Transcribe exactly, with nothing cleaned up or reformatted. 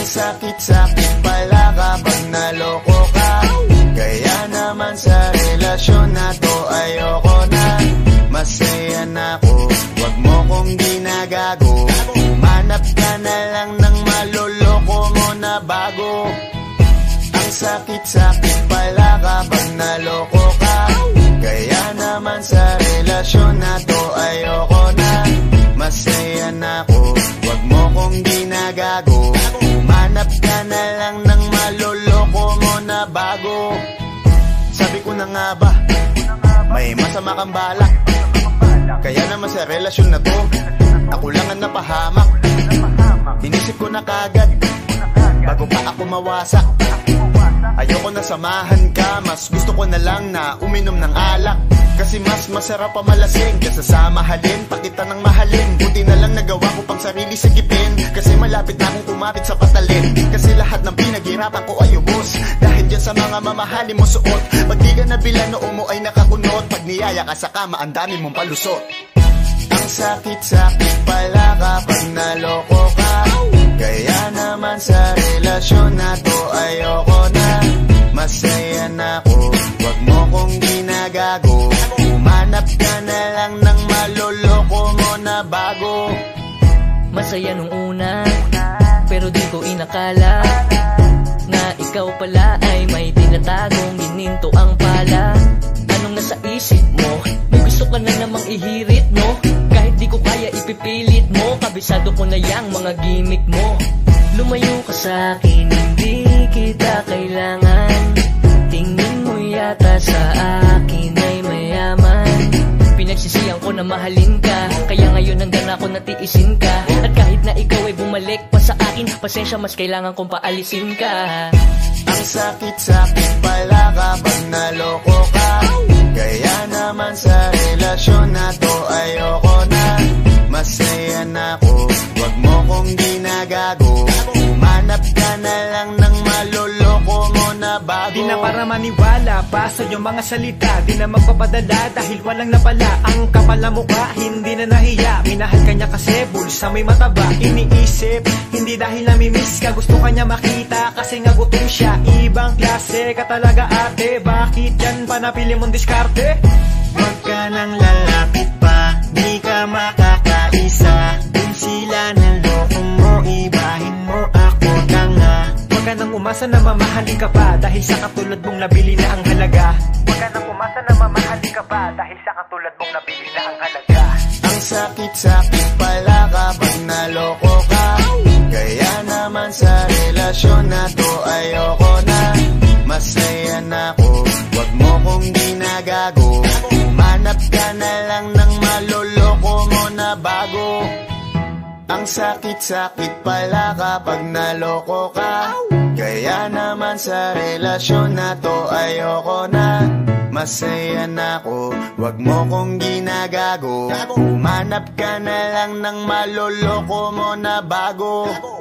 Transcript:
sakit-sakit pala kapag naloko ka. Kaya naman sa relasyon na to ayoko na. Masaya na ako, wag mo kong ginagago. Humanap ka na lang ng maloloko mo na bago. Ang sakit-sakit pala kapag naloko ka. Kaya naman sa relasyon na to ayoko na. Masaya na ako, wag mo kong ginagago. Humanap ka na lang ng maloloko mo na bago. Sabi ko na nga ba, may masama kang balak. Kaya naman sa relasyon na to, ako lang ang napahamak. Inisip ko na kagad, bago pa ako mawasak. Ayoko na samahan ka, mas gusto ko na lang na uminom ng alak. Kasi mas masarap pa malasing kaysa sa mahalin, pakita ng mahalin. Buti na lang nagawa ko pang sarili sigipin, kasi malapit na akong kumapit sa patalin. Kasi lahat ng pinaghirapan ko ay ubos dahil dyan sa mga mamahalin mo suot. Pag di ka nabila noo mo ay nakakunot, pag niyaya ka sa kama ang dami mong palusot. Ang sakit-sakit pala kapag naloko ka. Kaya naman sa relasyon na to ayoko na. Masaya na ako, wag mo kong ginagago. Humanap ka na lang ng maloloko mo na bago. Masaya nung una, pero di ko inakala na ikaw pala ay may tinatagong gininto ang pala. Anong nasa isip mo? May gusto ka na namang ihirit, no? Kahit di ko kaya ipipilit mo, kabisado ko na yang mga gimmick mo. Lumayo ka sa'kin, hindi kita kailangan. Tingin mo yata sa akin ay mayaman. Pinagsisiyan ko na mahalin ka, kaya ngayon hanggang ako natiisin ka. At kahit na ikaw ay bumalik pa sa akin, pasensya mas kailangan kong paalisin ka. Ang sakit-sakit pala kapag naloko ka. Kaya naman sa relasyon na to ayoko na. Masaya na ako, wag mo kong ginagago. Humanap ka na lang ng maloloko mo na bago. Di na para maniwala, basta yung mga salita. Di na magpapadala dahil walang napala. Ang kapal na mukha, hindi na nahiya. Minahal ka niya kasi bulsa may mataba. Iniisip, hindi dahil namimiss ka. Gusto ka niya makita kasi nga gutom siya. Ibang klase ka talaga ate, bakit yan pa napili mong diskarte? Huwag ka nang lalapit pa, di ka makakaisa. Kung sila naloko mo, ibahin mo ako na nga. Huwag ka nang umasa na mamahalin ka pa, dahil sa katulad mong nabili na ang halaga. Huwag ka nang umasa na mamahalin ka pa, dahil sa katulad mong nabili na ang halaga. Ang sakit-sakit pala kapag naloko ka. Kaya naman sa relasyon na to ayoko na. Masaya na ako, wag mo kong ginagago. Humanap ka na lang ng maloloko mo na bago. Ang sakit-sakit pala kapag naloko ka. Kaya naman sa relasyon na to ayoko na. Masaya na ako, wag mo kong ginagago. Humanap ka na lang ng maloloko mo na bago.